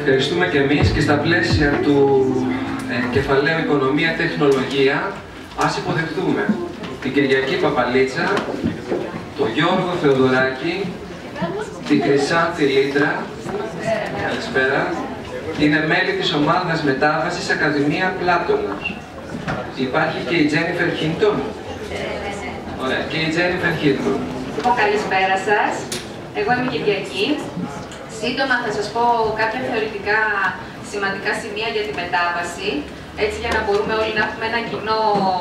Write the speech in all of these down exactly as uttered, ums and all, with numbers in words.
ευχαριστούμε και εμείς και στα πλαίσια του ε, κεφαλαίου Οικονομία Τεχνολογία ας υποδεχτούμε την Κυριακή Παπαλίτσα, τον Γιώργο Θεοδωράκη, την Χρυσάνθη Λίτρα, καλησπέρα, είναι μέλη της ομάδας μετάβασης Ακαδημία Πλάτωνα. Υπάρχει και η Τζένιφερ Χίντον. Ωραία, και η Τζένιφερ Χίντον. Καλησπέρα σας. Εγώ είμαι η Κυριακή. Σύντομα θα σας πω κάποια θεωρητικά σημαντικά σημεία για τη μετάβαση, έτσι για να μπορούμε όλοι να έχουμε ένα κοινό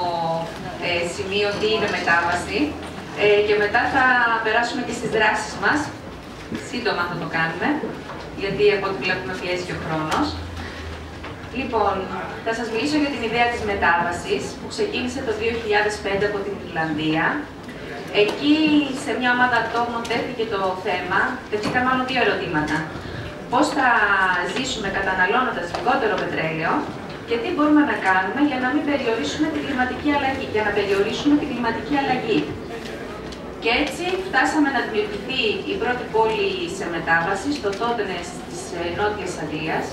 ε, σημείο τι είναι μετάβαση. Ε, και μετά θα περάσουμε και στις δράσεις μας. Σύντομα θα το κάνουμε, γιατί από ό,τι βλέπουμε πιέζει και ο χρόνος. Λοιπόν, θα σας μιλήσω για την ιδέα της μετάβασης, που ξεκίνησε το δύο χιλιάδες πέντε από την Ιρλανδία. Εκεί, σε μια ομάδα ατόμων, τέθηκε το θέμα, τέθηκαν μάλλον δύο ερωτήματα. Πώς θα ζήσουμε καταναλώνοντας λιγότερο πετρέλαιο και τι μπορούμε να κάνουμε για να μην περιορίσουμε την κλιματική αλλαγή, για να περιορίσουμε την κλιματική αλλαγή. Και έτσι φτάσαμε να δημιουργηθεί η πρώτη πόλη σε μετάβαση, στο Τότενες της Νότιας Αγγλίας.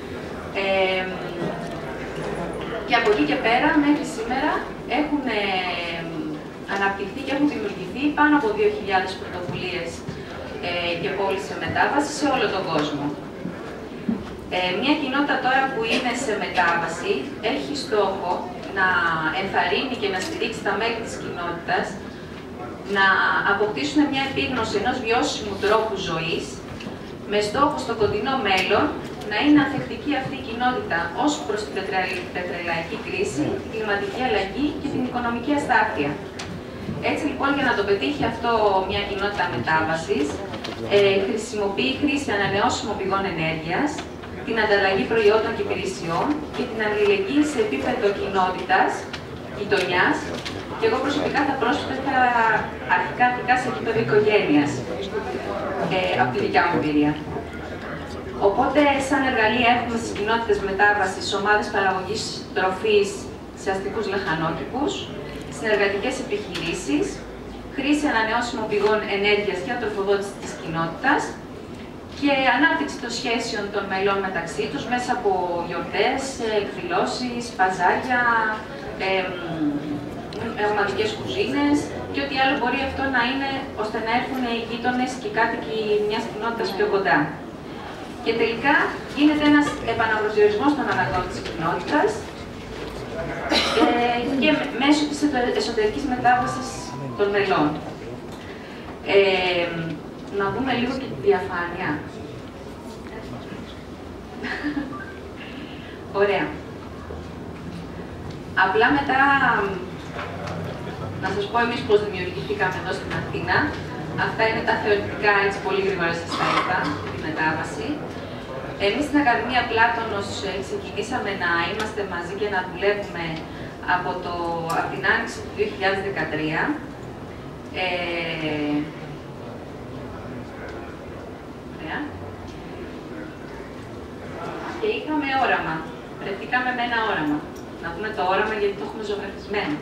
Ε, και από εκεί και πέρα, μέχρι σήμερα, έχουν ε, αναπτυχθεί και έχουν δημιουργηθεί πάνω από δύο χιλιάδες πρωτοβουλίες ε, και πόλεις σε μετάβαση σε όλο τον κόσμο. Ε, μια κοινότητα τώρα που είναι σε μετάβαση έχει στόχο να ενθαρρύνει και να στηρίξει τα μέλη της κοινότητας να αποκτήσουν μια επίγνωση ενός βιώσιμου τρόπου ζωής με στόχο στο κοντινό μέλλον να είναι ανθεκτική αυτή η κοινότητα ως προς την πετρελαϊκή κρίση, την κλιματική αλλαγή και την οικονομική αστάθεια. Έτσι λοιπόν, για να το πετύχει αυτό μια κοινότητα μετάβασης, ε, χρησιμοποιεί χρήση ανανεώσιμων πηγών ενέργειας, την ανταλλαγή προϊόντων και υπηρεσιών και την αλληλεγγύη σε επίπεδο κοινότητας, γειτονιάς, και εγώ προσωπικά θα πρόσθετα αρχικά αρχικά σε επίπεδο οικογένειας, ε, από τη δικιά μου εμπειρία. Οπότε, σαν εργαλεία έχουμε στις κοινότητες μετάβασης ομάδες παραγωγής τροφής σε αστικούς λαχανόκηπους, συνεργατικές επιχειρήσεις, χρήση ανανεώσιμων πηγών ενέργειας για τροφοδότηση της κοινότητας και ανάπτυξη των σχέσεων των μελών μεταξύ τους μέσα από γιορτές, εκδηλώσεις, παζάρια, ε, ομαδικές κουζίνες και ό,τι άλλο μπορεί αυτό να είναι ώστε να έρθουν οι γείτονες και οι κάτοικοι μιας κοινότητας πιο κοντά. Και τελικά γίνεται ένας επαναπροσδιορισμός των αναγκών της κοινότητας ε, και μέσω της εσωτερικής μετάβασης των μελών. Ε, να δούμε λίγο και τη διαφάνεια. Ωραία. Απλά μετά, να σας πω εμείς πώς δημιουργηθήκαμε εδώ στην Αθήνα. Αυτά είναι τα θεωρητικά, έτσι πολύ γρήγορα σας τα είπα, τη μετάβαση. Εμείς στην Ακαδημία Πλάτωνος ξεκινήσαμε να είμαστε μαζί και να δουλεύουμε από, το, από την άνοιξη του δύο χιλιάδες δεκατρία. Ε, και είχαμε όραμα. Βρεθήκαμε με ένα όραμα. Να δούμε το όραμα γιατί το έχουμε ζωγραφισμένο.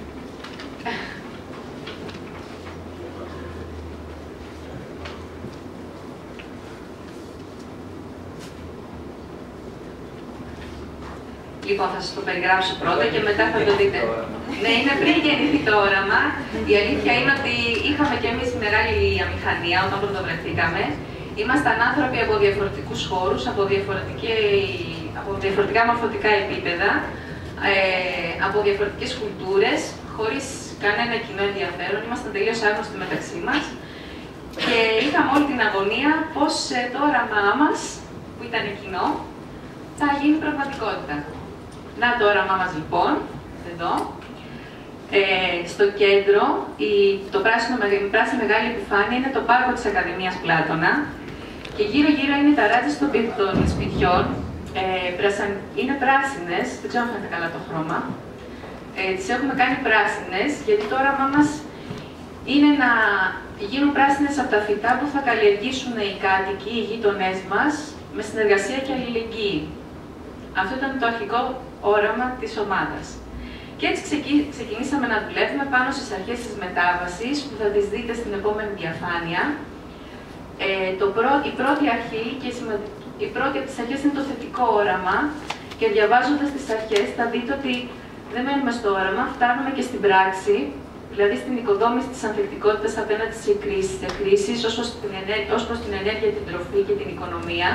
Λοιπόν, θα σας το περιγράψω πρώτα και μετά θα το δείτε. Ναι, είναι πριν γεννηθεί το όραμα. Η αλήθεια είναι ότι είχαμε και εμείς μεγάλη αμηχανία όταν πρωτοβρεθήκαμε. Ήμασταν άνθρωποι από διαφορετικούς χώρους, από, από διαφορετικά μορφωτικά επίπεδα, ε, από διαφορετικές κουλτούρες, χωρίς κανένα κοινό ενδιαφέρον. Ήμασταν τελείως άγνωστοι μεταξύ μας. Και είχαμε όλη την αγωνία πώς ε, το όραμά μας, που ήταν κοινό, θα γίνει πραγματικότητα. Να το όραμά μας λοιπόν, εδώ. Ε, στο κέντρο, η, το πράσινο, η πράσινη μεγάλη επιφάνεια είναι το πάρκο της Ακαδημίας Πλάτωνα και γύρω-γύρω είναι τα ράτζες των, των σπιτιών. Ε, πρασαν, είναι πράσινες, δεν ξέρω αν φαίνεται καλά το χρώμα. Ε, τις έχουμε κάνει πράσινες γιατί το όραμά μας είναι να γίνουν πράσινες από τα φυτά που θα καλλιεργήσουν οι κάτοικοι, οι γείτονές μας, με συνεργασία και αλληλεγγύη. Αυτό ήταν το αρχικό όραμα της ομάδας. Και έτσι ξεκινήσαμε να δουλεύουμε πάνω στις αρχές της μετάβασης, που θα τις δείτε στην επόμενη διαφάνεια. Ε, το πρω... Η πρώτη αρχή και Η πρώτη από τις αρχές είναι το θετικό όραμα και διαβάζοντας τις αρχές θα δείτε ότι δεν μένουμε στο όραμα, φτάνουμε και στην πράξη, δηλαδή στην οικοδόμηση της ανθεκτικότητας απέναντι σε κρίσεις, σε κρίσεις ως προς την ενέργεια, ως προς την ενέργεια, την τροφή και την οικονομία.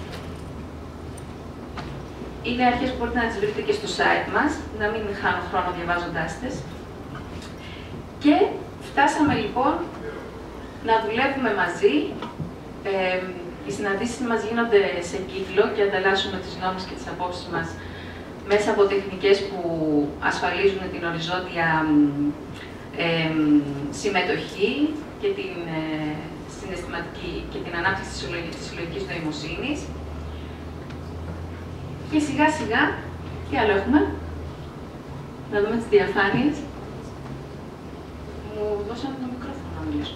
Είναι αρχές που μπορείτε να τις βρείτε και στο site μας, να μην χάνω χρόνο διαβάζοντάς τις. Και φτάσαμε λοιπόν να δουλεύουμε μαζί. Ε, οι συναντήσεις μας γίνονται σε κύκλο και ανταλλάσσουμε τις γνώμες και τις απόψεις μας μέσα από τεχνικές που ασφαλίζουν την οριζόντια ε, συμμετοχή και την ε, συναισθηματική και την ανάπτυξη της συλλογικής νοημοσύνης. Και σιγά σιγά, τι άλλο έχουμε, να δούμε τις διαφάνειες. Μου δώσανε το μικρόφωνο να μιλήσω.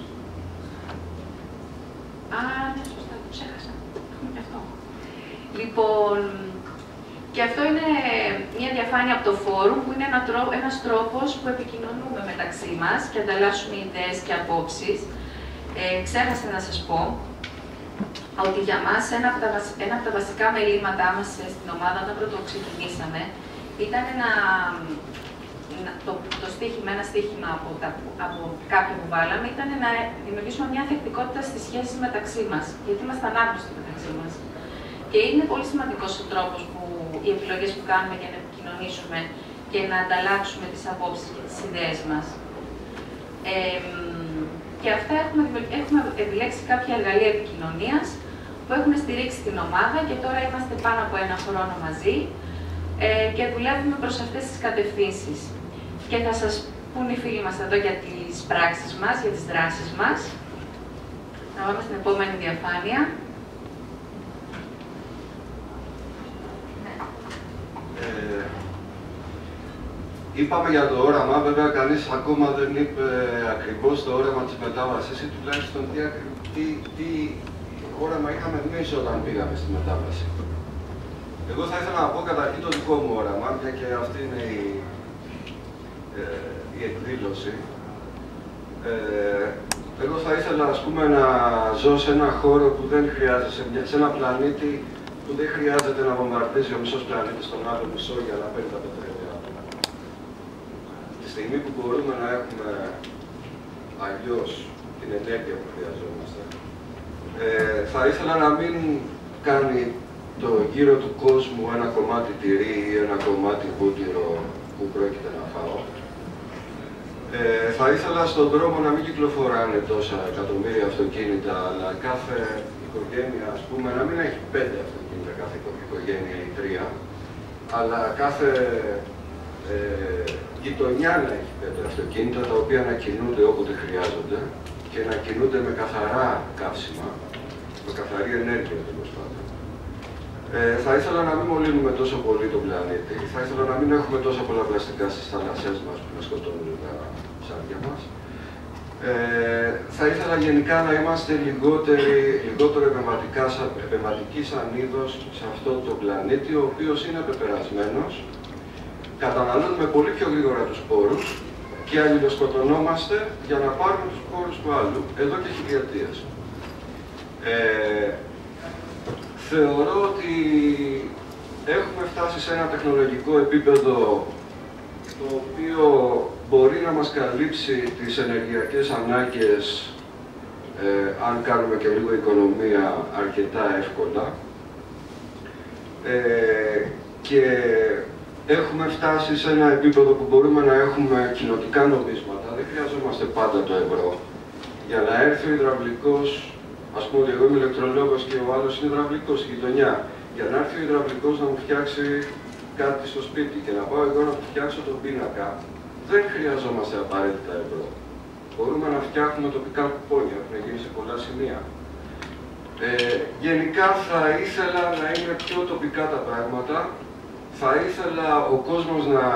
Α, ναι, σωστά, το ξέχασα. Έχουμε και αυτό. Λοιπόν, και αυτό είναι μια διαφάνεια από το φόρουμ, που είναι ένα τρόπο, ένας τρόπος που επικοινωνούμε μεταξύ μας και ανταλλάσσουμε ιδέες και απόψεις. Ε, ξέχασα να σας πω ότι για μας ένα από τα, ένα από τα βασικά μελήματά μας στην ομάδα, όταν πρώτο ξεκινήσαμε, ήταν ένα, το, το στίχημα, ένα στίχημα από, τα, από κάποια που βάλαμε, ήταν να δημιουργήσουμε μια ανθεκτικότητα στις σχέσεις μεταξύ μας, γιατί ήμασταν άγνωστοι μεταξύ μας. Και είναι πολύ σημαντικός ο τρόπος που οι επιλογές που κάνουμε για να επικοινωνήσουμε και να ανταλλάξουμε τις απόψεις και τις ιδέες μας. Ε, και αυτά έχουμε, έχουμε επιλέξει κάποια εργαλεία επικοινωνίας που έχουν στηρίξει την ομάδα και τώρα είμαστε πάνω από ένα χρόνο μαζί ε, και δουλεύουμε προς αυτές τις κατευθύνσεις. Και θα σας πούν οι φίλοι μας εδώ για τις πράξεις μας, για τις δράσεις μας. Να πάμε στην επόμενη διαφάνεια. Ε, είπαμε για το όραμα, βέβαια κανείς ακόμα δεν είπε ακριβώς το όραμα της μετάβασης ή τουλάχιστον τι, τι, τι όραμα είχαμε εμείς όταν πήγαμε στη μετάβαση. Εγώ θα ήθελα να πω καταρχήν το δικό μου όραμα, μια και αυτή είναι η, ε, η εκδήλωση. Ε, εγώ θα ήθελα, ας πούμε, να ζω σε ένα χώρο που δεν χρειάζεται, σε ένα πλανήτη που δεν χρειάζεται να βομβαρδίζει ο μισός πλανήτης στον άλλο μισό για να παίρνει τα πετρέλαια. Τη στιγμή που μπορούμε να έχουμε αλλιώς την ενέργεια που χρειαζόμαστε, ε, θα ήθελα να μην κάνει το γύρο του κόσμου ένα κομμάτι τυρί ή ένα κομμάτι βούτυρο που πρόκειται να φάω. Ε, θα ήθελα στον δρόμο να μην κυκλοφοράνε τόσα εκατομμύρια αυτοκίνητα, αλλά κάθε οικογένεια, ας πούμε, να μην έχει πέντε αυτοκίνητα κάθε οικογένεια ή τρία, αλλά κάθε ε, γειτονιά να έχει πέντε αυτοκίνητα, τα οποία να κινούνται όποτε χρειάζονται και να κινούνται με καθαρά καύσιμα, με καθαρή ενέργεια, τέλος πάντων. Ε, θα ήθελα να μην μολύνουμε τόσο πολύ τον πλανήτη. Θα ήθελα να μην έχουμε τόσα πολλά πλαστικά στις θάλασσές μας που να σκοτώνουν τα ψάρια μας. Ε, θα ήθελα γενικά να είμαστε λιγότερο επεμβατικοί σαν είδος σε αυτό το πλανήτη, ο οποίος είναι πεπερασμένος. Καταναλώνουμε πολύ πιο γρήγορα τους πόρους και αλληλοσκοτωνόμαστε για να πάρουμε τους πόρους του άλλου, εδώ και χιλιετίες. Ε, Θεωρώ ότι έχουμε φτάσει σε ένα τεχνολογικό επίπεδο το οποίο μπορεί να μας καλύψει τις ενεργειακές ανάγκες, ε, αν κάνουμε και λίγο οικονομία, αρκετά εύκολα. Ε, και έχουμε φτάσει σε ένα επίπεδο που μπορούμε να έχουμε κοινοτικά νομίσματα. Δεν χρειαζόμαστε πάντα το ευρώ. Για να έρθει ο υδραυλικός, ας πούμε ότι εγώ είμαι ηλεκτρολόγος και ο άλλος είναι υδραυλικός στη γειτονιά. Για να έρθει ο υδραυλικός να μου φτιάξει κάτι στο σπίτι και να πάω εγώ να του φτιάξω τον πίνακα, δεν χρειαζόμαστε απαραίτητα ευρώ. Μπορούμε να φτιάχνουμε τοπικά κουπόνια που γίνει σε πολλά σημεία. Ε, γενικά θα ήθελα να είναι πιο τοπικά τα πράγματα. Θα ήθελα ο κόσμος να,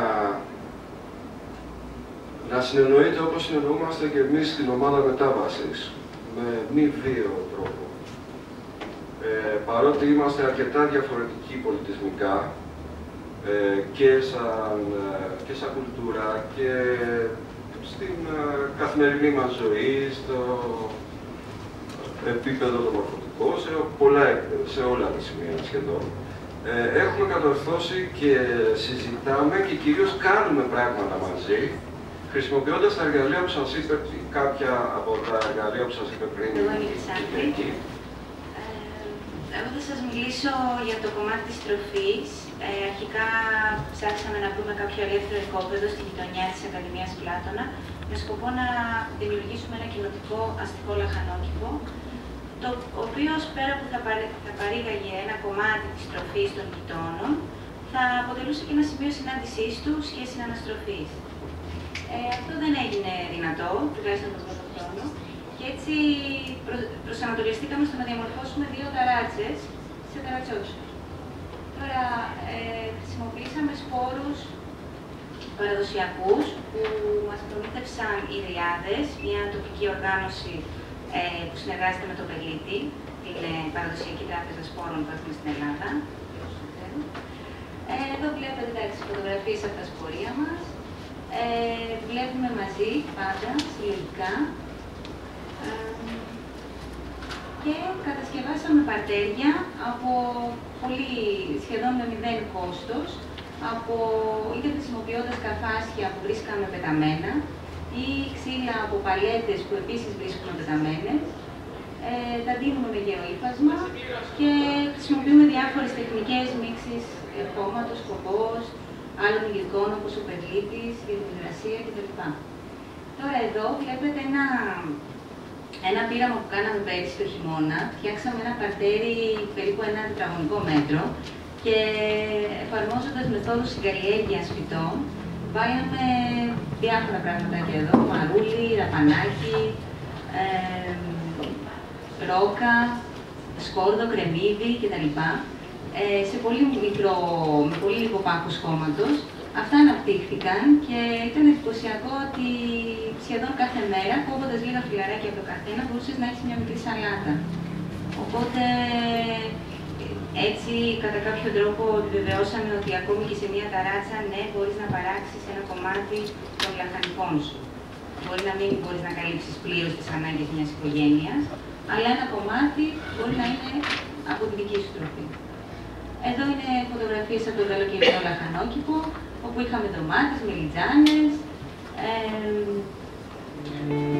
να συνεννοείται όπως συνεννοούμαστε και εμείς στην ομάδα μετάβασης, με μη βίαιο τρόπο. Ε, παρότι είμαστε αρκετά διαφορετικοί πολιτισμικά, ε, και, σαν, και σαν κουλτούρα και στην ε, καθημερινή μας ζωή, στο επίπεδο το μορφωτικό. λαχανικό, σε, πολλά, σε όλα τα σημεία σχεδόν. Ε, έχουμε κατορθώσει και συζητάμε και κυρίως κάνουμε πράγματα μαζί, χρησιμοποιώντας τα εργαλεία που σας είπε, κάποια από τα εργαλεία που σας είπε πριν. Εγώ είμαι η Κυριακή. Εγώ θα σας μιλήσω για το κομμάτι της τροφής. Ε, αρχικά ψάξαμε να βρούμε κάποιο ελεύθερο οικόπεδο στη γειτονιά της Ακαδημίας Πλάτωνα με σκοπό να δημιουργήσουμε ένα κοινοτικό αστικό λαχανόκηπο, το οποίο πέρα που θα, παρέ, θα παρήγαγε ένα κομμάτι της τροφής των γειτόνων, θα αποτελούσε και ένα σημείο συνάντησής τους και συναναστροφής. Ε, αυτό δεν έγινε δυνατό, τουλάχιστον τον πρώτο χρόνο, και έτσι προ, προσανατολιστήκαμε στο να διαμορφώσουμε δύο ταράτσες σε ταρατσόσους. Τώρα, ε, χρησιμοποιήσαμε σπόρους παραδοσιακούς που μας προμήθευσαν οι Ριάδες, μια τοπική οργάνωση ε, που συνεργάζεται με το Πελίτη, την ε, παραδοσιακή τράπεζα σπόρων που έχουμε στην Ελλάδα. Ε, εδώ βλέπετε τις φωτογραφίες από τα σπορία μας. Ε, δουλεύουμε μαζί, πάντα, συλλογικά. Ε, και κατασκευάσαμε παρτέρια από πολύ, σχεδόν με μηδέν κόστος, από, είτε χρησιμοποιώντας καρφάσια που βρίσκαμε πεταμένα ή ξύλα από παλέτες που επίσης βρίσκουμε πεταμένες. Ε, τα δίνουμε με γεωύφασμα και χρησιμοποιούμε διάφορες τεχνικές μίξης χώματος, κομπός, άλλων υλικών όπως ο περλίτης, για την υγρασία κτλ. Τώρα εδώ βλέπετε ένα, ένα πείραμα που κάναμε πέρυσι το χειμώνα. Φτιάξαμε ένα παρτέρι περίπου ένα τετραγωνικό μέτρο και εφαρμόζοντας μεθόδους συγκαλλιέργειας φυτών, βάλαμε διάφορα πράγματα και εδώ, μαρούλι, ραπανάκι, ε, ρόκα, σκόρδο, κρεμμύδι κτλ. Ε, σε πολύ μικρό, με πολύ λίγο πάχος χώματος. Αυτά αναπτύχθηκαν και ήταν εντυπωσιακό ότι σχεδόν κάθε μέρα, κόβοντας λίγα φιλαράκια από το καθένα, μπορούσες να έχεις μια μικρή σαλάτα. Οπότε, έτσι, κατά κάποιο τρόπο, επιβεβαιώσαμε ότι ακόμη και σε μια ταράτσα, ναι, μπορείς να παράξεις ένα κομμάτι των λαχανικών σου. Μπορεί να μην μπορείς να καλύψεις πλήρως τις ανάγκες μιας οικογένειας, αλλά ένα κομμάτι μπορεί να είναι από τη δική σου τροφή. Εδώ είναι φωτογραφίες από το καλοκαιρινό λαχανόκηπο, όπου είχαμε ντομάτες, μελιτζάνες, ε,